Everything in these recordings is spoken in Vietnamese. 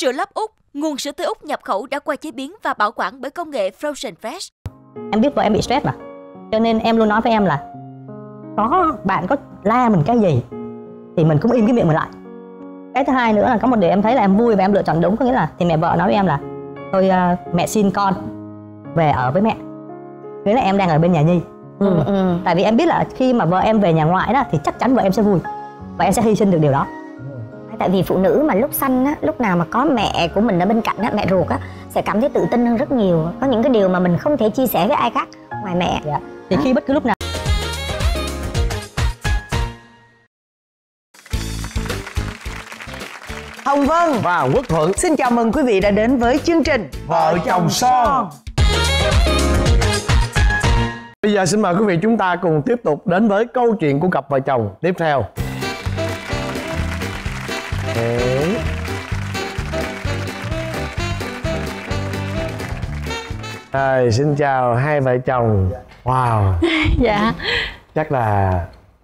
Sữa Lắp Úc, nguồn sữa tươi Úc nhập khẩu đã qua chế biến và bảo quản bởi công nghệ Frozen Fresh. Em biết vợ em bị stress mà, cho nên em luôn nói với em là bạn có la mình cái gì thì mình cũng im cái miệng mình lại. Cái thứ hai nữa là có một điều em thấy là em vui và em lựa chọn đúng, có nghĩa là thì mẹ vợ nói với em là thôi mẹ xin con về ở với mẹ, nghĩa là em đang ở bên nhà Nhi. Tại vì em biết là khi mà vợ em về nhà ngoại đó thì chắc chắn vợ em sẽ vui và em sẽ hy sinh được điều đó. Tại vì phụ nữ mà lúc sanh á, lúc nào mà có mẹ của mình ở bên cạnh á, mẹ ruột á, sẽ cảm thấy tự tin hơn rất nhiều. Có những cái điều mà mình không thể chia sẻ với ai khác ngoài mẹ. Thì khi bất cứ lúc nào Hồng Vân và Quốc Thuận xin chào mừng quý vị đã đến với chương trình Vợ Chồng Son. Bây giờ xin mời quý vị chúng ta cùng tiếp tục đến với câu chuyện của cặp vợ chồng tiếp theo. Xin chào hai vợ chồng. Wow. Dạ. Chắc là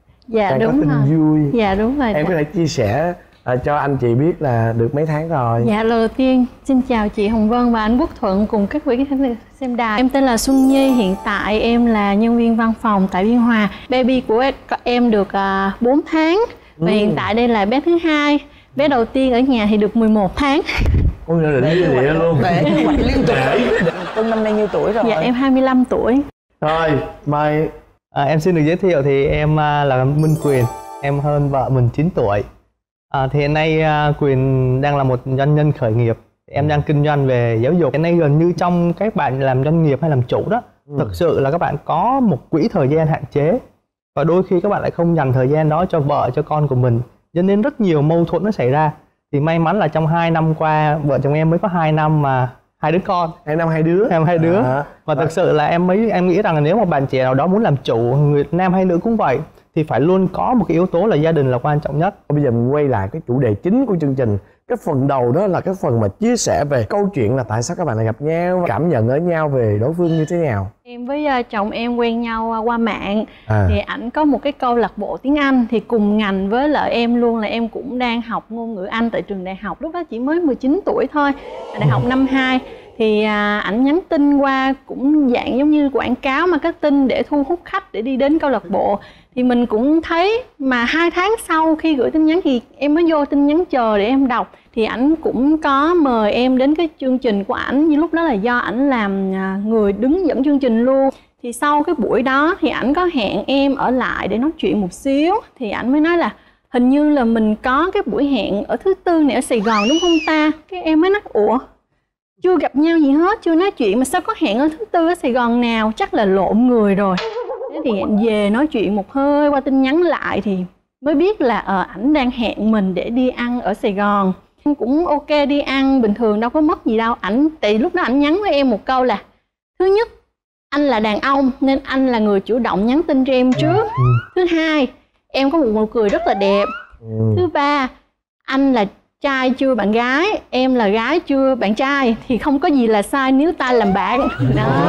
dạ đúng có tin vui. Dạ đúng rồi. Em có thể chia sẻ cho anh chị biết là được mấy tháng rồi? Dạ, lần đầu tiên xin chào chị Hồng Vân và anh Quốc Thuận cùng các quý khán giả xem đài. Em tên là Xuân Nhi, hiện tại em là nhân viên văn phòng tại Biên Hòa. Baby của em được 4 tháng và hiện tại đây là bé thứ hai. Bé đầu tiên ở nhà thì được 11 tháng. Ôi là định như vậy luôn. Để hoạch liên tục. Tân năm nay nhiêu tuổi rồi? Dạ em 25 tuổi. Rồi, mời. Em xin được giới thiệu thì em là Minh Quyền. Em hơn vợ mình 9 tuổi. Thì hiện nay Quyền đang là một doanh nhân khởi nghiệp. Em đang kinh doanh về giáo dục. Hiện nay gần như trong các bạn làm doanh nghiệp hay làm chủ đó, thực sự là các bạn có một quỹ thời gian hạn chế. Và đôi khi các bạn lại không dành thời gian đó cho vợ, cho con của mình, cho nên rất nhiều mâu thuẫn nó xảy ra. Thì may mắn là trong 2 năm qua, vợ chồng em mới có 2 năm mà 2 đứa con. 2 năm 2 đứa. Em 2 đứa. Và thực sự là em nghĩ rằng là nếu mà bạn trẻ nào đó muốn làm chủ, người nam hay nữ cũng vậy, thì phải luôn có một cái yếu tố là gia đình là quan trọng nhất. Bây giờ mình quay lại cái chủ đề chính của chương trình. Cái phần đầu đó là cái phần mà chia sẻ về câu chuyện là tại sao các bạn lại gặp nhau, cảm nhận ở nhau về đối phương như thế nào. Em với chồng em quen nhau qua mạng. Thì ảnh có một cái câu lạc bộ tiếng Anh, thì cùng ngành với lại em luôn, là em cũng đang học ngôn ngữ Anh tại trường đại học. Lúc đó chỉ mới 19 tuổi thôi, đại học năm 2. Thì ảnh nhắn tin qua cũng dạng giống như quảng cáo marketing để thu hút khách để đi đến câu lạc bộ. Thì mình cũng thấy, mà 2 tháng sau khi gửi tin nhắn thì em mới vô tin nhắn chờ để em đọc. Thì ảnh cũng có mời em đến cái chương trình của ảnh, như lúc đó là do ảnh làm người đứng dẫn chương trình luôn. Thì sau cái buổi đó thì ảnh có hẹn em ở lại để nói chuyện một xíu. Thì ảnh mới nói là hình như là mình có cái buổi hẹn ở thứ Tư này ở Sài Gòn đúng không ta? Cái em mới nói ủa, chưa gặp nhau gì hết, chưa nói chuyện mà sao có hẹn ở thứ Tư ở Sài Gòn nào, chắc là lộn người rồi. Thế thì hẹn về nói chuyện một hơi qua tin nhắn lại thì mới biết là ảnh đang hẹn mình để đi ăn ở Sài Gòn. Em cũng ok đi ăn bình thường, đâu có mất gì đâu. Tại lúc đó ảnh nhắn với em một câu là thứ nhất, anh là đàn ông nên anh là người chủ động nhắn tin cho em trước. Thứ hai, em có một nụ cười rất là đẹp. Thứ ba, anh là trai chưa bạn gái, em là gái chưa bạn trai, thì không có gì là sai nếu ta làm bạn. Đó.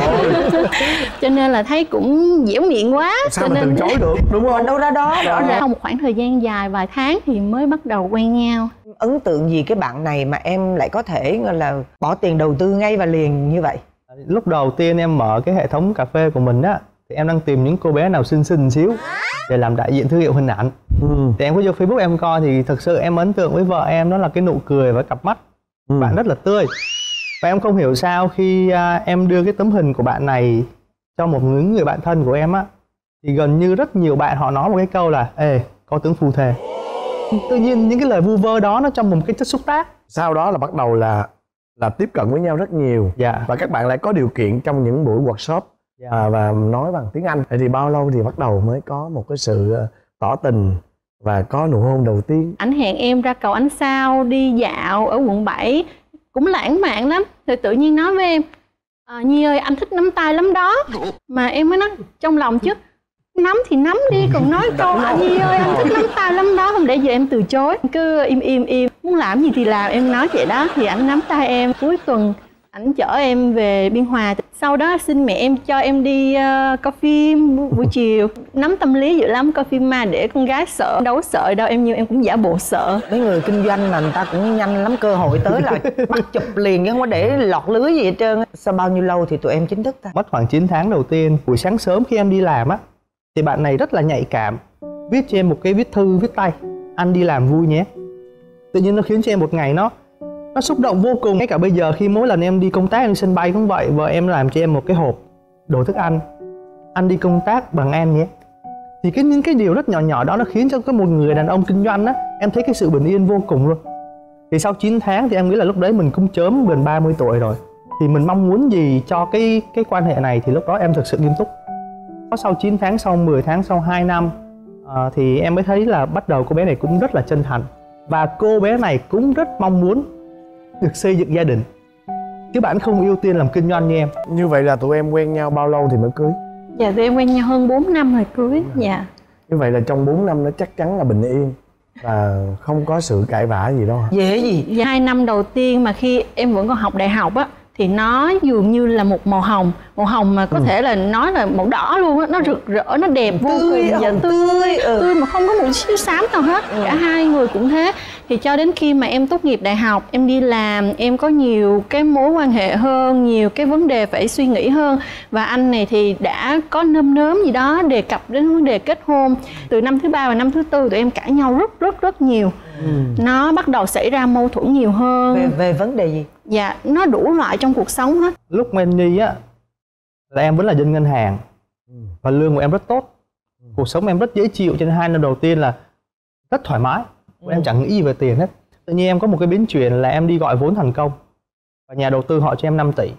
Cho nên là thấy cũng dẻo miệng quá. Sao mà từ chối được, đúng không? Đâu ra đó. Sau một khoảng thời gian dài, vài tháng thì mới bắt đầu quen nhau. Ấn tượng gì cái bạn này mà em lại có thể là bỏ tiền đầu tư ngay và liền như vậy? Lúc đầu tiên em mở cái hệ thống cà phê của mình á, thì em đang tìm những cô bé nào xinh xinh xíu để làm đại diện thương hiệu hình ảnh. Thì em có vô Facebook em coi thì thực sự em ấn tượng với vợ em đó là cái nụ cười và cặp mắt. Bạn rất là tươi. Và em không hiểu sao khi em đưa cái tấm hình của bạn này cho một người bạn thân của em á, thì gần như rất nhiều bạn họ nói một cái câu là ê, có tướng phù thề. Tự nhiên những cái lời vu vơ đó nó trong một cái chất xúc tác. Sau đó là bắt đầu là tiếp cận với nhau rất nhiều. Và các bạn lại có điều kiện trong những buổi workshop và nói bằng tiếng Anh. Thì bao lâu thì bắt đầu mới có một cái sự tỏ tình và có nụ hôn đầu tiên? Ảnh hẹn em ra cầu Ánh Sao đi dạo ở quận 7, cũng lãng mạn lắm. Rồi tự nhiên nói với em Nhi ơi, anh thích nắm tay lắm đó. Mà em mới nói trong lòng chứ, nắm thì nắm đi, còn nói câu Nhi ơi anh thích nắm tay lắm đó, không để giờ em từ chối. Cứ im, muốn làm gì thì làm, em nói vậy đó. Thì ảnh nắm tay em. Cuối tuần ảnh chở em về Biên Hòa. Sau đó xin mẹ em cho em đi coi phim buổi chiều. Nắm tâm lý dữ lắm, coi phim ma để con gái sợ. Đâu có sợ đâu em, nhưng em cũng giả bộ sợ. Mấy người kinh doanh mà người ta cũng nhanh lắm, cơ hội tới là bắt chụp liền chứ không có để lọt lưới gì hết trơn. Sau bao nhiêu lâu thì tụi em chính thức ta? Mất khoảng 9 tháng đầu tiên. Buổi sáng sớm khi em đi làm á, thì bạn này rất là nhạy cảm, viết cho em một cái viết thư viết tay: anh đi làm vui nhé. Tự nhiên nó khiến cho em một ngày nó xúc động vô cùng. Ngay cả bây giờ khi mỗi lần em đi công tác, em đi sân bay cũng vậy, vợ em làm cho em một cái hộp đồ thức ăn: anh đi công tác bằng em nhé. Thì những cái điều rất nhỏ nhỏ đó nó khiến cho một người đàn ông kinh doanh á, em thấy cái sự bình yên vô cùng luôn. Thì sau 9 tháng thì em nghĩ là lúc đấy mình cũng chớm gần 30 tuổi rồi. Thì mình mong muốn gì cho cái quan hệ này, thì lúc đó em thực sự nghiêm túc. Có sau 9 tháng, sau 10 tháng, sau 2 năm thì em mới thấy là bắt đầu cô bé này cũng rất là chân thành. Và cô bé này cũng rất mong muốn được xây dựng gia đình, chứ bạn không ưu tiên làm kinh doanh như em. Như vậy là tụi em quen nhau bao lâu thì mới cưới? Dạ tụi em quen nhau hơn 4 năm rồi cưới. Dạ. Như vậy là trong 4 năm nó chắc chắn là bình yên và không có sự cãi vã gì đâu hả? Dễ gì? Dạ, 2 năm đầu tiên mà khi em vẫn còn học đại học á, thì nó dường như là một màu hồng mà có thể là nói là màu đỏ luôn á, nó rực rỡ, nó đẹp vô cùng, dạ, tươi mà không có một xíu xám nào hết. Cả hai người cũng thế. Thì cho đến khi mà em tốt nghiệp đại học, em đi làm, em có nhiều cái mối quan hệ hơn, nhiều cái vấn đề phải suy nghĩ hơn, và anh này thì đã có nơm nớm gì đó đề cập đến vấn đề kết hôn. Từ năm thứ 3 và năm thứ 4 tụi em cãi nhau rất nhiều. Nó bắt đầu xảy ra mâu thuẫn nhiều hơn. Về vấn đề gì? Dạ, nó đủ loại trong cuộc sống hết. Lúc mà em đi á là em vẫn là dân ngân hàng và lương của em rất tốt, cuộc sống em rất dễ chịu, cho nên 2 năm đầu tiên là rất thoải mái. Em chẳng nghĩ gì về tiền hết. Tự nhiên em có một cái biến chuyển là em đi gọi vốn thành công và nhà đầu tư họ cho em 5 tỷ.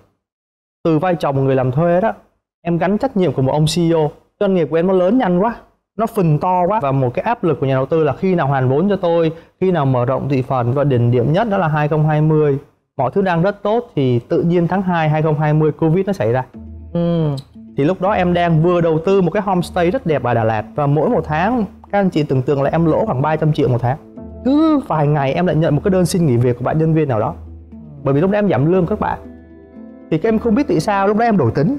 Từ vai trò một người làm thuê đó, em gánh trách nhiệm của một ông CEO. Doanh nghiệp của em nó lớn nhanh quá, nó phình to quá, và một cái áp lực của nhà đầu tư là khi nào hoàn vốn cho tôi, khi nào mở rộng thị phần, và đỉnh điểm nhất đó là 2020. Mọi thứ đang rất tốt thì tự nhiên tháng 2 2020 Covid nó xảy ra. Thì lúc đó em đang vừa đầu tư một cái homestay rất đẹp ở Đà Lạt, và mỗi một tháng các anh chị tưởng tượng là em lỗ khoảng 300 triệu một tháng. Cứ vài ngày em lại nhận một cái đơn xin nghỉ việc của bạn nhân viên nào đó, bởi vì lúc đó em giảm lương các bạn. Thì các em không biết tại sao lúc đó em đổi tính,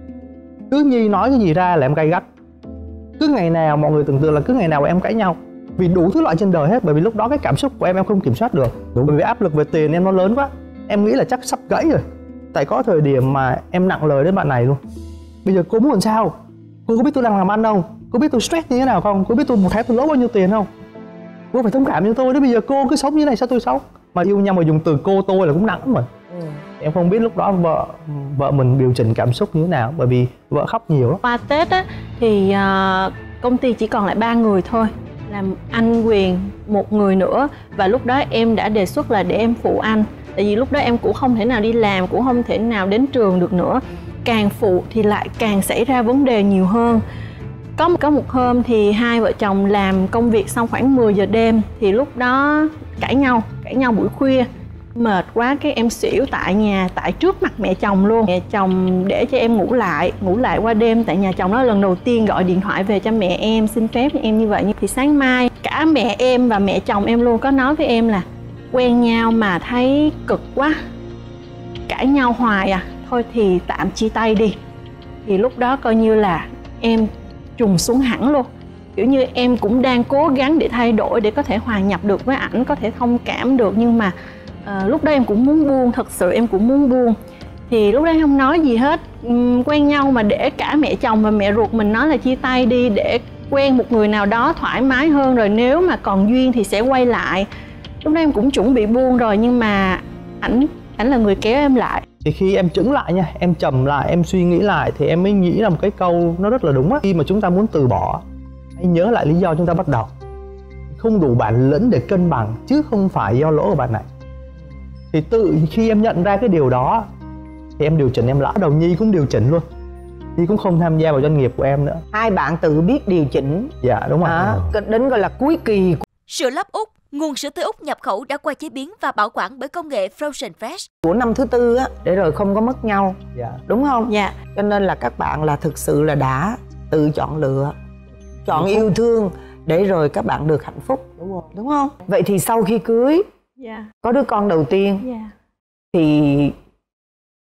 cứ Nhi nói cái gì ra là em gay gắt. Cứ ngày nào mọi người tưởng tượng là cứ ngày nào em cãi nhau vì đủ thứ loại trên đời hết, bởi vì lúc đó cái cảm xúc của em không kiểm soát được. Bởi vì áp lực về tiền em nó lớn quá, em nghĩ là chắc sắp gãy rồi. Tại có thời điểm mà em nặng lời đến bạn này luôn: bây giờ cô muốn làm sao? Cô có biết tôi đang làm ăn không? Cô biết tôi stress như thế nào không? Cô biết tôi một tháng tôi lỗ bao nhiêu tiền không? Cô phải thông cảm cho tôi. Đấy, bây giờ cô cứ sống như này sao tôi sống? Mà yêu nhau mà dùng từ cô tôi là cũng nặng lắm rồi. Em không biết lúc đó vợ mình điều chỉnh cảm xúc như thế nào, bởi vì vợ khóc nhiều lắm. Qua Tết á thì công ty chỉ còn lại 3 người thôi, làm anh Quyền một người nữa, và lúc đó em đã đề xuất là để em phụ anh, tại vì lúc đó em cũng không thể nào đi làm, cũng không thể nào đến trường được nữa. Càng phụ thì lại càng xảy ra vấn đề nhiều hơn. Có một hôm thì hai vợ chồng làm công việc xong khoảng 10 giờ đêm, thì lúc đó cãi nhau buổi khuya. Mệt quá cái em xỉu tại nhà, tại trước mặt mẹ chồng luôn. Mẹ chồng để cho em ngủ lại qua đêm tại nhà chồng. Đó là lần đầu tiên gọi điện thoại về cho mẹ em, xin phép cho em như vậy. Thì sáng mai cả mẹ em và mẹ chồng em luôn có nói với em là quen nhau mà thấy cực quá, cãi nhau hoài à, thôi thì tạm chia tay đi. Thì lúc đó coi như là em trùng xuống hẳn luôn. Kiểu như em cũng đang cố gắng để thay đổi, để có thể hòa nhập được với ảnh, có thể thông cảm được, nhưng mà lúc đó em cũng muốn buông, thật sự em cũng muốn buông. Thì lúc đó em không nói gì hết. Quen nhau mà để cả mẹ chồng và mẹ ruột mình nói là chia tay đi, để quen một người nào đó thoải mái hơn, rồi nếu mà còn duyên thì sẽ quay lại. Lúc đó em cũng chuẩn bị buông rồi, nhưng mà ảnh là người kéo em lại. Thì khi em chững lại nha, em trầm lại, em suy nghĩ lại, thì em mới nghĩ là một cái câu nó rất là đúng á. Khi mà chúng ta muốn từ bỏ, hãy nhớ lại lý do chúng ta bắt đầu. Không đủ bản lĩnh để cân bằng, chứ không phải do lỗi của bạn này. Thì tự khi em nhận ra cái điều đó thì em điều chỉnh em lại. Đầu Nhi cũng điều chỉnh luôn, Nhi cũng không tham gia vào doanh nghiệp của em nữa. Hai bạn tự biết điều chỉnh. Dạ đúng rồi. Đến gọi là cuối kỳ. Sữa Lắp Úc, nguồn sữa tươi Úc nhập khẩu đã qua chế biến và bảo quản bởi công nghệ Frozen Fresh. Của năm thứ 4 á, để rồi không có mất nhau. Dạ. Đúng không? Dạ. Cho nên là các bạn là thực sự là đã tự chọn lựa, chọn yêu thương để rồi các bạn được hạnh phúc. Đúng không? Vậy thì sau khi cưới, Dạ. có đứa con đầu tiên, Dạ. thì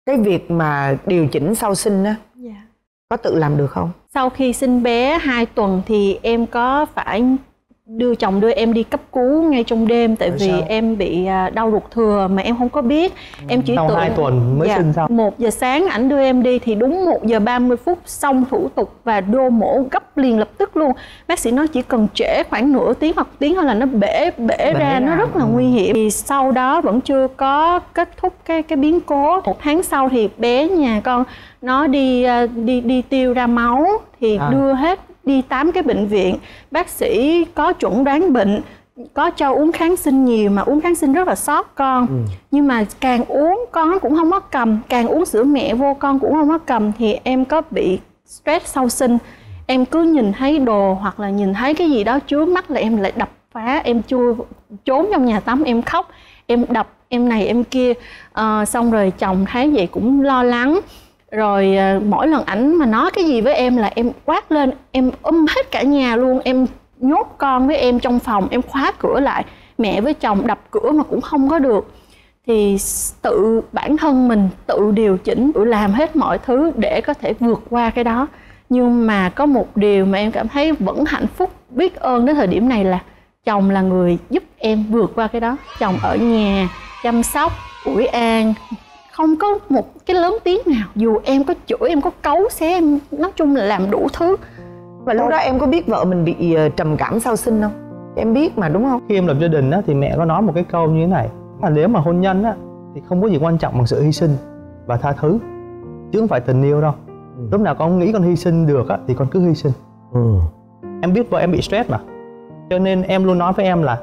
Cái việc mà điều chỉnh sau sinh á, có tự làm được không? Sau khi sinh bé 2 tuần thì em có phải chồng đưa em đi cấp cứu ngay trong đêm. Tại vì em bị đau ruột thừa mà em không có biết. Em chỉ sau 2 tuần mới sinh xong. 1 giờ sáng ảnh đưa em đi thì đúng 1 giờ 30 phút xong thủ tục và đô mổ gấp liền lập tức luôn. Bác sĩ nói chỉ cần trễ khoảng nửa tiếng hoặc tiếng thôi là nó bể ra, nó rất là nguy hiểm. Thì sau đó vẫn chưa có kết thúc cái biến cố. 1 tháng sau thì bé nhà con nó đi tiêu ra máu thì đưa hết đi 8 cái bệnh viện. Bác sĩ có chẩn đoán bệnh, có cho uống kháng sinh nhiều mà uống kháng sinh rất là sót con. Nhưng mà càng uống con cũng không có cầm, càng uống sữa mẹ vô con cũng không có cầm. Thì em có bị stress sau sinh. Em cứ nhìn thấy đồ hoặc là nhìn thấy cái gì đó trước mắt là em lại đập phá. Em trốn trong nhà tắm em khóc, em đập, em này em kia. Xong rồi chồng thấy vậy cũng lo lắng. Rồi mỗi lần ảnh mà nói cái gì với em là em quát lên, em hết cả nhà luôn. Em nhốt con với em trong phòng, em khóa cửa lại. Mẹ với chồng đập cửa mà cũng không có được. Thì tự bản thân mình tự điều chỉnh, tự làm hết mọi thứ để có thể vượt qua cái đó. Nhưng mà có một điều mà em cảm thấy vẫn hạnh phúc, biết ơn đến thời điểm này là chồng là người giúp em vượt qua cái đó. Chồng ở nhà chăm sóc, ủi an, không có một cái lớn tiếng nào. Dù em có chửi, em có cấu xé, em nói chung là làm đủ thứ. Và lúc đó em có biết vợ mình bị trầm cảm sau sinh không? Em biết mà đúng không? Khi em lập gia đình á, thì mẹ có nói một cái câu như thế này là nếu mà hôn nhân á, thì không có gì quan trọng bằng sự hy sinh và tha thứ, chứ không phải tình yêu đâu. Lúc nào con nghĩ con hy sinh được á, thì con cứ hy sinh. Em biết vợ em bị stress mà, cho nên em luôn nói với em là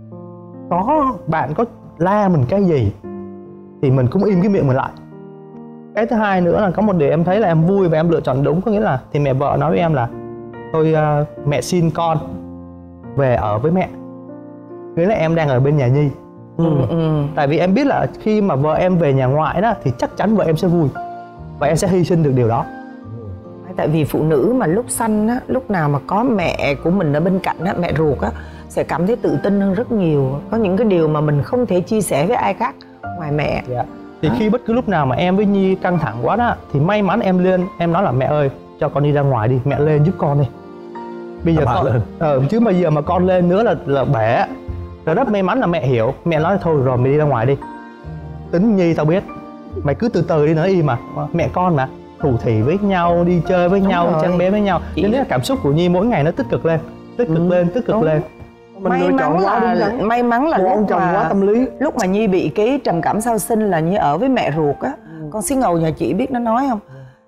bạn có la mình cái gì thì mình cũng im cái miệng mình lại. Cái thứ hai nữa là có một điều em thấy là em vui và em lựa chọn đúng, có nghĩa là thì mẹ vợ nói với em là thôi mẹ xin con về ở với mẹ, nghĩa là em đang ở bên nhà Nhi. Tại vì em biết là khi mà vợ em về nhà ngoại đó thì chắc chắn vợ em sẽ vui và em sẽ hy sinh được điều đó. Tại vì phụ nữ mà lúc sanh á, lúc nào mà có mẹ của mình ở bên cạnh á, mẹ ruột á, sẽ cảm thấy tự tin hơn rất nhiều. Có những cái điều mà mình không thể chia sẻ với ai khác ngoài mẹ. Thì khi bất cứ lúc nào mà em với Nhi căng thẳng quá đó, thì may mắn em lên, em nói là mẹ ơi cho con đi ra ngoài đi, mẹ lên giúp con đi. Bây giờ con lên. Chứ bây giờ mà con lên nữa là bể. Rồi rất may mắn là mẹ hiểu, mẹ nói thôi rồi mày đi ra ngoài đi. Tính Nhi tao biết, mày cứ từ từ đi, nói im mà, mẹ con mà, thủ thỉ với nhau, đi chơi với nhau, chăm bé với nhau. Cho nên là cảm xúc của Nhi mỗi ngày nó tích cực lên, tích cực lên. May mắn là ông chồng quá tâm lý. Lúc mà Nhi bị cái trầm cảm sau sinh là Nhi ở với mẹ ruột á. Con xí ngầu nhà chị biết nó nói không?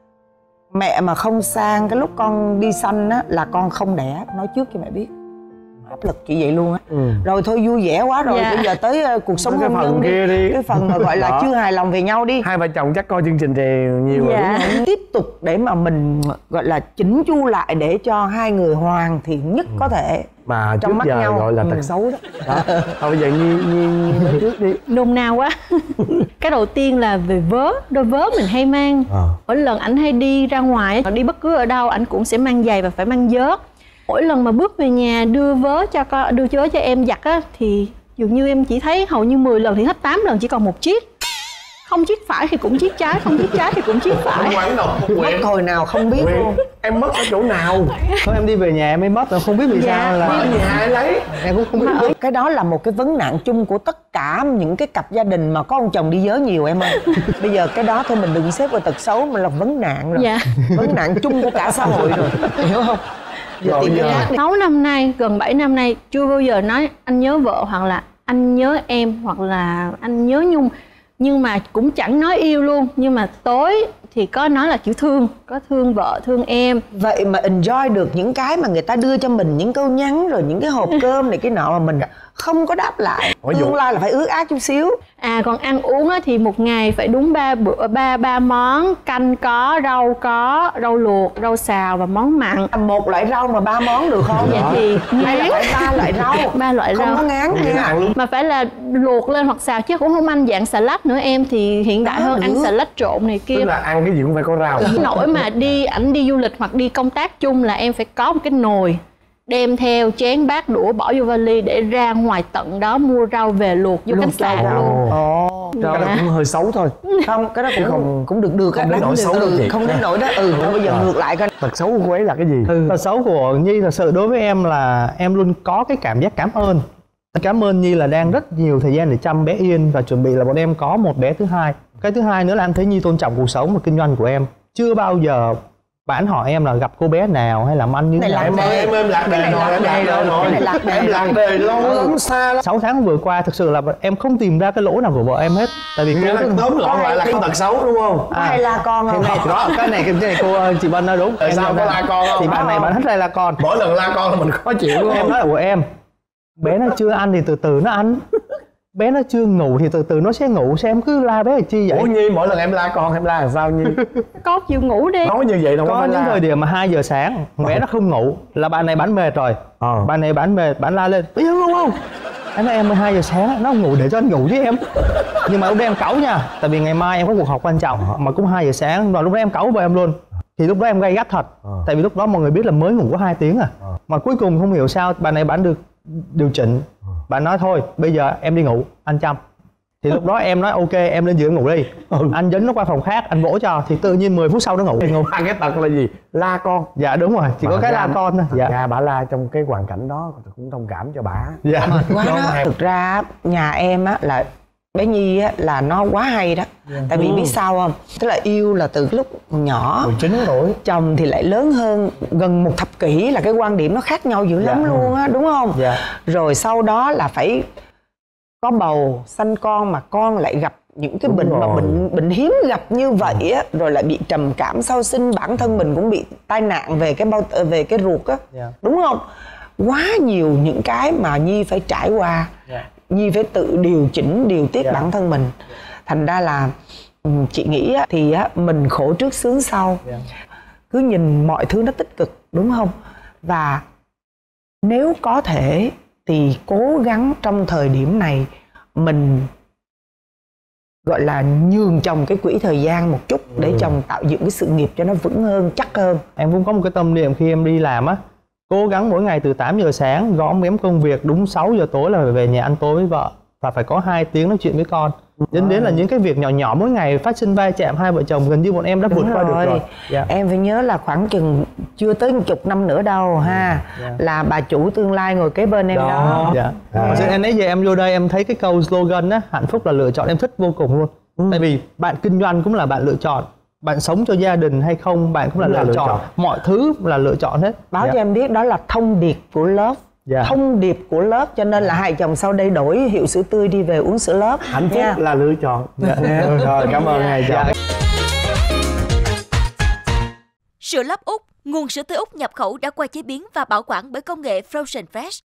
Mẹ mà không sang cái lúc con đi sanh á là con không đẻ, nói trước cho mẹ biết. Áp lực chị vậy luôn á. Rồi thôi vui vẻ quá rồi, bây giờ tới cuộc sống hôn nhân đi. Cái phần mà gọi là chưa hài lòng về nhau đi. Hai vợ chồng chắc coi chương trình thì nhiều rồi đúng không? Tiếp tục để mà mình gọi là chỉnh chu lại để cho hai người hoàn thiện nhất có thể. Mà trong trước mắt giờ nhau. gọi là tật xấu đó. Thôi bây giờ Nhi nói trước đi. Nôn nao quá. Cái đầu tiên là về đôi vớ mình hay mang. Mỗi lần ảnh hay đi ra ngoài, đi bất cứ ở đâu ảnh cũng sẽ mang giày và phải mang vớ. Mỗi lần mà bước về nhà đưa vớ cho em giặt á, thì dường như em chỉ thấy hầu như 10 lần thì hết 8 lần chỉ còn một chiếc. Không chiếc phải thì cũng chiếc trái, không chiếc trái thì cũng chiếc phải. Mất hồi nào không biết luôn. Em mất ở chỗ nào? Thôi em đi về nhà em mới mất, em không biết vì sao là Mất nhà ai lấy. em cũng không biết. Cái đó là một cái vấn nạn chung của tất cả những cái cặp gia đình mà có ông chồng đi vớ nhiều em ơi. Bây giờ cái đó thôi mình đừng xếp vào tật xấu mà là vấn nạn rồi. Vấn nạn chung của cả xã hội rồi, hiểu không? Giờ tìm cái khác đi. 6 năm nay, gần 7 năm nay chưa bao giờ nói anh nhớ vợ hoặc là anh nhớ em hoặc là anh nhớ Nhung. Nhưng mà cũng chẳng nói yêu luôn. Nhưng mà tối thì có nói là chữ thương, có thương vợ, thương em. Vậy mà enjoy được những cái mà người ta đưa cho mình, những câu nhắn rồi những cái hộp cơm này cái nọ mà mình không có đáp lại. Tương lai là phải ước ác chút xíu. Còn ăn uống thì một ngày phải đúng 3 bữa, 3 món. Canh có, rau luộc, rau xào và món mặn. Một loại rau mà 3 món được không? Vậy thì hay là phải 3 loại rau. 3 loại rau. Không có ngán nha. Mà phải là luộc lên hoặc xào chứ cũng không ăn dạng salad nữa. Em thì hiện đại hơn, ăn salad trộn này kia. Tức là ăn cái gì cũng phải có rau. Nỗi mà ảnh đi du lịch hoặc đi công tác chung là em phải có một cái nồi đem theo chén bát đũa bỏ vô vali để ra ngoài tận đó mua rau về luộc vô khách sạn luôn. Cái đó cũng hơi xấu thôi. Không, cái đó cũng được không đến nỗi xấu đâu chị. Không đến nỗi đó. Bây giờ ngược lại coi. Tật xấu của cô ấy là cái gì? Tật xấu của Nhi thật sự đối với em là em luôn có cái cảm giác cảm ơn. Cảm ơn Nhi là đang rất nhiều thời gian để chăm bé Yên và chuẩn bị là bọn em có một bé thứ hai. Cái thứ hai nữa là em thấy Nhi tôn trọng cuộc sống và kinh doanh của em. Chưa bao giờ bạn hỏi em là gặp cô bé nào hay làm ăn như thế nào. Em lạc đề rồi, em lạc đề lâu lắm, xa lắm. 6 tháng vừa qua thực sự là em không tìm ra cái lỗi nào của vợ em hết. Tại vì tóm lại là có tật xấu đúng không? Hay la con không? Cái này cô chị Vân nói đúng. Sao có la con không? Thì bạn này bạn hết la con. Mỗi lần la con là mình khó chịu đúng không? Em nói là của em, bé nó chưa ăn thì từ từ nó ăn, bé nó chưa ngủ thì từ từ nó sẽ ngủ, sao em cứ la bé là chi vậy? Ủa Nhi, mỗi lần em la con em la làm sao Nhi? Con chịu ngủ đi. Nói như vậy đâu có những thời điểm mà 2 giờ sáng bé nó không ngủ là bạn này bán mệt rồi. Bạn này bán mệt, bạn la lên bây giờ ngủ không? Em nói em 2 giờ sáng nó không ngủ để cho anh ngủ chứ em. Nhưng mà lúc đó em cáu nha, tại vì ngày mai em có cuộc họp quan trọng mà cũng 2 giờ sáng và lúc đó em cáu với em luôn. Thì lúc đó em gay gắt thật. Tại vì lúc đó mọi người biết là mới ngủ có 2 tiếng à. Mà cuối cùng không hiểu sao bạn này bán được điều chỉnh. Bạn nói thôi bây giờ em đi ngủ, anh chăm. Thì lúc đó em nói ok em lên giường ngủ đi. Anh dẫn nó qua phòng khác, anh vỗ cho. Thì tự nhiên 10 phút sau nó ngủ. Cái tật là gì? La con. Dạ đúng rồi, chỉ có cái la con thôi. Dạ bà la trong cái hoàn cảnh đó cũng thông cảm cho bà. Dạ. Quá đó. Thực ra nhà em á là bé Nhi á là nó quá hay đó. Tại vì biết sao không? Tức là yêu là từ lúc nhỏ. 19 tuổi. Chồng thì lại lớn hơn gần 1 thập kỷ, là cái quan điểm nó khác nhau dữ lắm luôn á, đúng không? Rồi sau đó là phải có bầu, sanh con mà con lại gặp những cái bệnh mà bệnh hiếm gặp như vậy á, rồi lại bị trầm cảm sau sinh, bản thân mình cũng bị tai nạn về cái ruột á, đúng không? Quá nhiều những cái mà Nhi phải trải qua. Nhi phải tự điều chỉnh, điều tiết bản thân mình. Thành ra là chị nghĩ á, thì á, mình khổ trước sướng sau. Cứ nhìn mọi thứ nó tích cực, đúng không? Và nếu có thể thì cố gắng trong thời điểm này mình gọi là nhường chồng cái quỹ thời gian một chút để chồng tạo dựng cái sự nghiệp cho nó vững hơn, chắc hơn. Em cũng có một cái tâm niệm khi em đi làm á, cố gắng mỗi ngày từ 8 giờ sáng gõ mém công việc, đúng 6 giờ tối là phải về nhà ăn tối với vợ và phải có 2 tiếng nói chuyện với con. Dẫn đến là những cái việc nhỏ nhỏ mỗi ngày phát sinh va chạm hai vợ chồng gần như bọn em đã vượt qua được rồi. Em phải nhớ là khoảng chừng chưa tới 10 năm nữa đâu ha, là bà chủ tương lai ngồi kế bên em đó. Em nãy giờ em vô đây em thấy cái câu slogan á, hạnh phúc là lựa chọn, em thích vô cùng luôn. Tại vì bạn kinh doanh cũng là bạn lựa chọn, bạn sống cho gia đình hay không bạn cũng là lựa chọn. Mọi thứ là lựa chọn hết. Báo cho em biết đó là thông điệp của Love. Thông điệp của Love, cho nên là hai chồng sau đây đổi hiệu sữa tươi đi về uống sữa Love. Hạnh phúc là lựa chọn. Rồi cảm ơn hai chồng. Sữa Love Úc, nguồn sữa tươi Úc nhập khẩu đã qua chế biến và bảo quản bởi công nghệ Frozen Fresh.